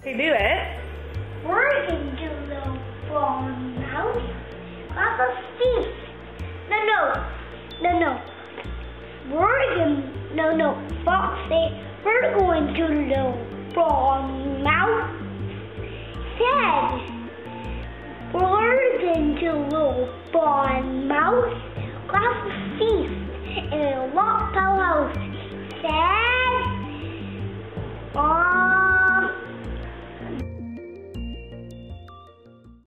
Okay, do it. We're going to the barn house. Lots of thieves. Foxy, we're going to the barn house. Said, we're going to the barn house. Lots of thieves.